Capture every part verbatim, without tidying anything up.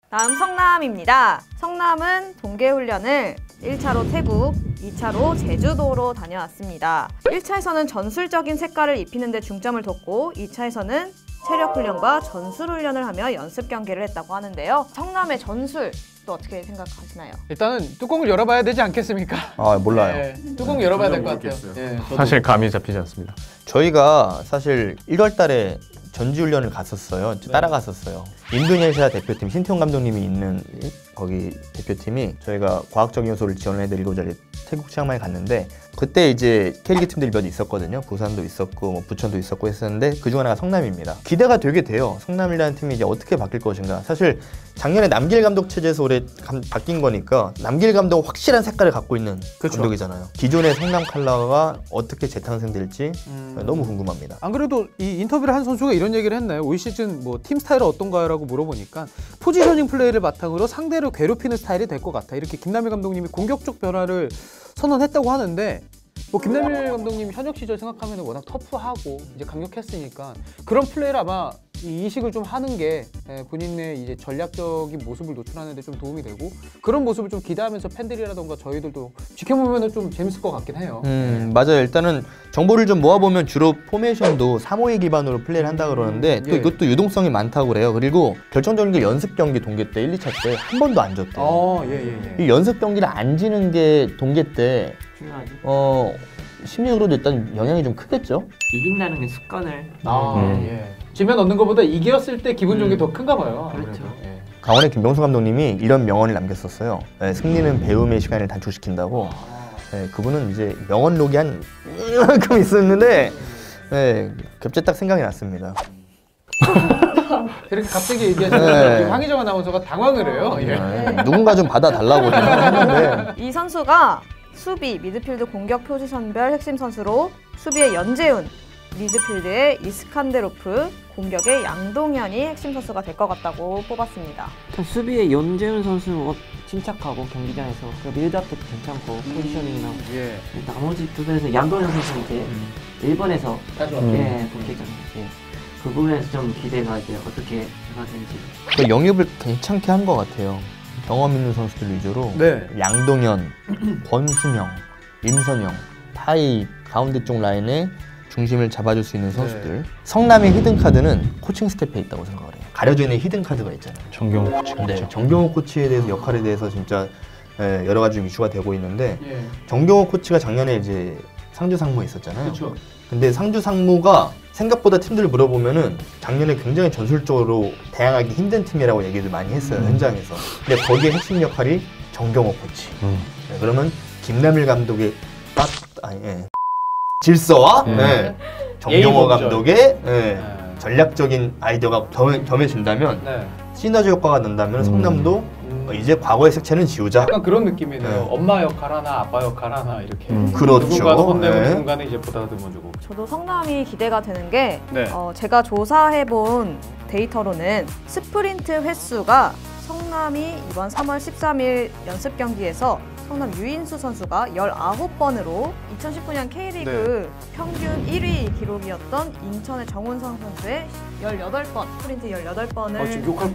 다음 성남입니다. 성남은 동계훈련을 일 차로 태국, 이 차로 제주도로 다녀왔습니다. 일 차에서는 전술적인 색깔을 입히는 데 중점을 뒀고 이 차에서는 체력훈련과 전술훈련을 하며 연습 경기를 했다고 하는데요. 성남의 전술 또 어떻게 생각하시나요? 일단은 뚜껑을 열어봐야 되지 않겠습니까? 아 몰라요. 네, 뚜껑 열어봐야 될 것 같아요. 네, 사실 감이 잡히지 않습니다. 저희가 사실 일월 달에 전지훈련을 갔었어요. 네. 따라갔었어요. 인도네시아 대표팀 신태용 감독님이 있는 거기 대표팀이 저희가 과학적인 요소를 지원해드리고자 태국 치앙마이에 갔는데 그때 이제 K리그 팀들이 몇 있었거든요. 부산도 있었고 뭐 부천도 있었고 했었는데 그중 하나가 성남입니다. 기대가 되게 돼요. 성남이라는 팀이 이제 어떻게 바뀔 것인가. 사실 작년에 남길 감독 체제에서 올해 감, 바뀐 거니까 남길 감독은 확실한 색깔을 갖고 있는 그쵸. 감독이잖아요. 기존의 성남 컬러가 어떻게 재탄생될지 음... 너무 궁금합니다. 안 그래도 이 인터뷰를 한 선수가 이런 얘기를 했나요? 올 시즌 뭐 팀 스타일은 어떤가요? 라고 물어보니까 포지셔닝 플레이를 바탕으로 상대를 괴롭히는 스타일이 될 것 같아. 이렇게 김남일 감독님이 공격적 변화를 선언했다고 하는데 뭐 김남일 감독님 현역 시절 생각하면 워낙 터프하고 이제 강력했으니까 그런 플레이를 아마 이식을 좀 하는 게 본인의 이제 전략적인 모습을 노출하는 데 좀 도움이 되고 그런 모습을 좀 기대하면서 팬들이라던가 저희들도 지켜보면 좀 재밌을 것 같긴 해요. 음 맞아요. 일단은 정보를 좀 모아보면 주로 포메이션도 삼 오이 기반으로 플레이를 한다 그러는데 또 예. 이것도 유동성이 많다고 그래요. 그리고 결정적인 게 연습 경기 동계 때 일, 이 차 때 한 번도 안 졌대요. 어, 예, 예, 예. 이 연습 경기를 안 지는 게 동계 때 중요하지. 어, 심리적으로도 일단 영향이 좀 크겠죠? 이긴다는 게 습관을. 아, 음. 예. 지면 얻는 것보다 이겼을 때 기분 좋은 게 더 음. 큰가 봐요. 그렇죠. 예. 강원의 김병수 감독님이 이런 명언을 남겼었어요. 네, 승리는 배움의 시간을 단축시킨다고. 네, 그분은 이제 명언록이 한 이만큼 있었는데 네, 갑자기 딱 생각이 났습니다. 이렇게 갑자기 얘기하시면 네. 황희정 아나운서가 당황을 해요. 예. 네, 누군가 좀 봐다달라고 생각했는데 이 선수가 수비, 미드필드 공격 포지션별 핵심 선수로 수비의 연재훈, 미드필드의 이스칸데로프, 공격의 양동현이 핵심 선수가 될 것 같다고 뽑았습니다. 수비의 연재훈 선수는 침착하고 경기장에서 그 빌드업도 괜찮고 포지셔닝이나 예. 나머지 두 분에서 양동현 선수 이제 음. 일본에서 음. 예, 복귀했잖아요. 예. 그 부분에서 좀 기대가 이제 어떻게 해가 되는지. 그 영입을 괜찮게 한 것 같아요. 경험 있는 선수들 위주로 네. 양동현, 권순영, 임선영 타이 가운데 쪽 라인에 중심을 잡아줄 수 있는 선수들. 네. 성남의 히든카드는 코칭 스태프에 있다고 생각을 해요. 가려져 있는 히든카드가 있잖아요. 정경호 코치. 네, 정경호 코치에 대해서 역할에 대해서 진짜 예, 여러 가지 좀 이슈가 되고 있는데 예. 정경호 코치가 작년에 이제 상주 상무에 있었잖아요. 그렇죠. 근데 상주 상무가 생각보다 팀들을 물어보면은 작년에 굉장히 전술적으로 대항하기 힘든 팀이라고 얘기를 많이 했어요. 음. 현장에서. 근데 거기에 핵심 역할이 정경호 코치. 음. 네, 그러면 김남일 감독의 딱 아니 예. 질서와 음. 네. 정경호 예의 감독의 예. 네. 전략적인 아이디어가 겸해, 겸해진다면 네. 시너지 효과가 난다면 음. 성남도 음. 어, 이제 과거의 색채는 지우자. 약간 그런 느낌이네요. 네. 엄마 역할 하나, 아빠 역할 하나 이렇게. 음. 그렇죠. 누군가는 혼내고 네. 누군가는 이제 보다듬어주고. 저도 성남이 기대가 되는 게 네. 어, 제가 조사해본 데이터로는 스프린트 횟수가 성남이 이번 삼월 십삼일 연습 경기에서 성남 유인수 선수가 열아홉 번으로 이천십구 년 K리그 네. 평균 일 위 기록이었던 인천의 정훈성 선수의 열여덟 번, 스프린트 열여덟 번을 아, 지금 욕할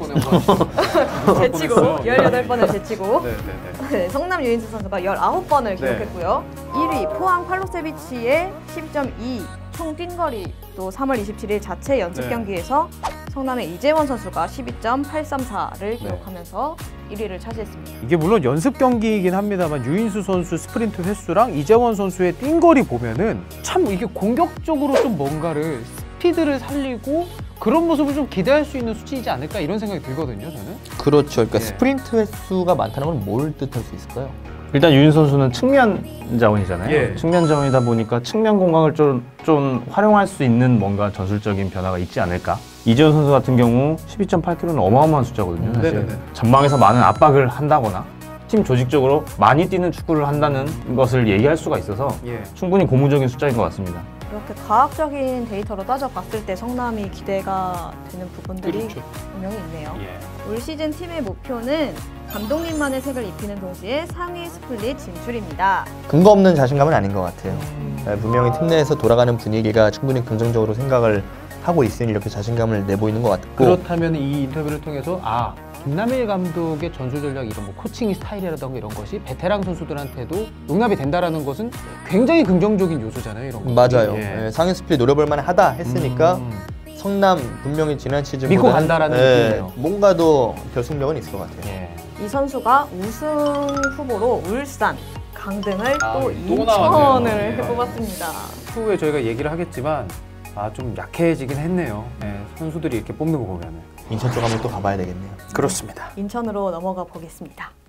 뻔했어. 제치고 열여덟 번을 제치고 네, 네, 네. 네, 성남 유인수 선수가 열아홉 번을 네. 기록했고요. 일 위 포항 팔로세비치의 십이 점 이 총 뛴 거리 또 삼월 이십칠일 자체 연습 네. 경기에서 성남의 이재원 선수가 십이 점 팔삼사를 기록하면서 일 위를 차지했습니다. 이게 물론 연습 경기이긴 합니다만 유인수 선수 스프린트 횟수랑 이재원 선수의 뛴거리 보면은 참 이게 공격적으로 좀 뭔가를 스피드를 살리고 그런 모습을 좀 기대할 수 있는 수치이지 않을까 이런 생각이 들거든요, 저는. 그렇죠. 그러니까 예. 스프린트 횟수가 많다는 건 뭘 뜻할 수 있을까요? 일단 유인 선수는 측면 자원이잖아요. 예. 측면 자원이다 보니까 측면 공간을 좀, 좀 활용할 수 있는 뭔가 전술적인 변화가 있지 않을까. 이재원 선수 같은 경우 십이 점 팔 킬로미터는 어마어마한 숫자거든요. 사실. 네네네. 전방에서 많은 압박을 한다거나 팀 조직적으로 많이 뛰는 축구를 한다는 것을 얘기할 수가 있어서 예. 충분히 고무적인 숫자인 것 같습니다. 이렇게 과학적인 데이터로 따져봤을 때 성남이 기대가 되는 부분들이 그렇죠. 분명히 있네요. 예. 올 시즌 팀의 목표는 감독님만의 색을 입히는 동시에 상위 스플릿 진출입니다. 근거 없는 자신감은 아닌 것 같아요. 네, 분명히 팀 내에서 돌아가는 분위기가 충분히 긍정적으로 생각을 하고 있으니 이렇게 자신감을 내보이는 것 같고 그렇다면 이 인터뷰를 통해서 아 김남일 감독의 전술 전략 이런 뭐 코칭 스타일이라던가 이런 것이 베테랑 선수들한테도 용납이 된다라는 것은 굉장히 긍정적인 요소잖아요. 이런 거. 맞아요. 예, 상위 스플릿 노려볼 만하다 했으니까 음. 성남 분명히 지난 시즌보다 믿고 간다라는 느낌이에요. 뭔가 더 결승력은 있을 것 같아요. 예. 이 선수가 우승 후보로 울산, 강등을 아, 또 또 인천을 나왔네요. 뽑았습니다. 후에 저희가 얘기를 하겠지만 아 좀 약해지긴 했네요. 예, 선수들이 이렇게 뽑는 거 보면은 인천 쪽 한번 또 가봐야 되겠네요. 그렇습니다. 인천으로 넘어가 보겠습니다.